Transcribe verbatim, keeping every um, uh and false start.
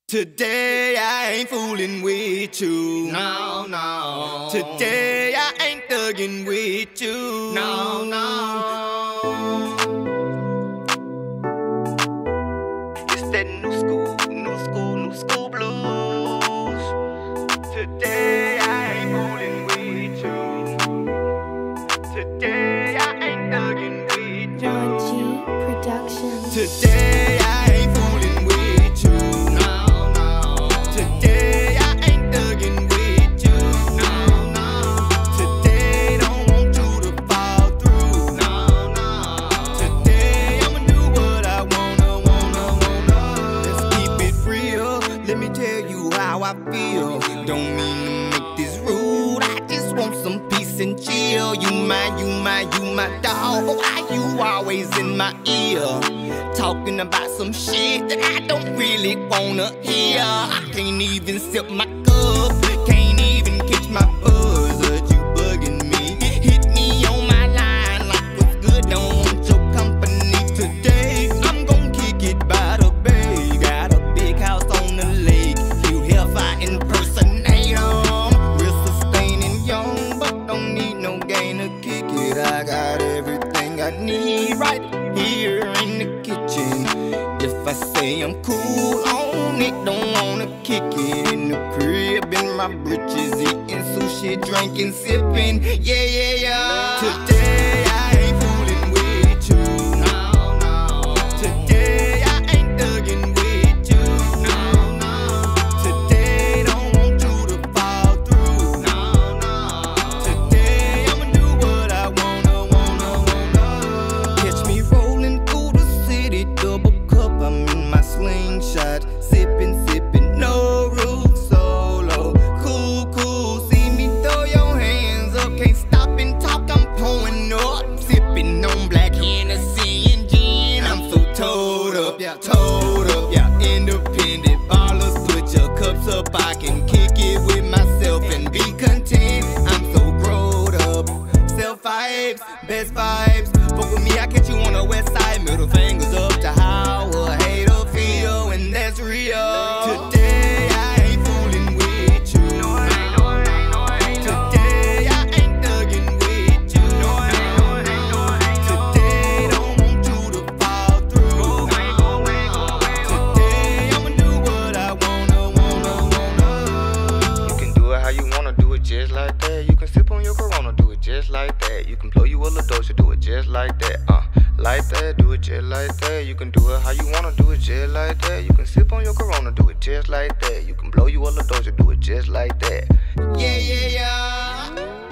Today I ain't fooling with you. No, no. Today I ain't thugging with you. No, no. It's that new school, new school, new school blues. Today I ain't fooling with you. Today I ain't thugging with you. Ron G Productions. Today I ain't fooling with you. No, no. Today I ain't thugging with you. No, no. Today don't want you to fall through. No, no. Today I'ma do what I wanna, wanna, wanna. Let's keep it real. Let me tell you how I feel. Don't mean to make this rude. I just want some peace and chill. You my, you my, you my dog. Why you always in my ear? Talking about some shit that I don't really wanna hear. I can't even sip my cup, can't even catch my buzz. Are you bugging me? Hit me on my line like what's good. Don't want your company today. I'm gon' kick it by the bay. Got a big house on the lake. You hellfire impersonator. Real sustaining young, but don't need no gain to kick it. I got everything I need right here in the kitchen. If I say I'm cool on it, don't wanna kick it. In the crib, in my britches, eating sushi, drinking, sipping. Yeah, yeah, yeah. Today I ain't fooling with you. No, no. Today I ain't thugging with you. No, no. Today don't want you to fall through. No, no. Today I'ma do what I wanna, wanna, wanna. Catch me rolling through the city, double cup, I'm in my slingshot. Sipping, sipping, no rules, solo. Cool, cool, see me throw your hands up. Can't stop and talk, I'm pouring up. Sipping on black Hennessy and gin. I'm so toed up, yeah, toed up, yeah. Independent ballers, put your cups up. I can kick it with myself and be content. I'm so growed up. Self vibes, best vibes. Fuck with me, I catch you on the west side. Middle fingers up to how a hater feel, and that's real. Today I ain't fooling with you. Today I ain't thugging with you. Today don't want you to fall through. Today I'ma do what I wanna, wanna, wanna. You can do it how you wanna, do it just like that. You can sip on your Corona, do it just like that. You can blow you a little dose, do it just like that. Uh, like that, do it just like that. You can do it how you wanna, do it just like that. You can sip on your Corona, do it just like that. You can blow you a little dose, do it just like that. Yeah, yeah, yeah.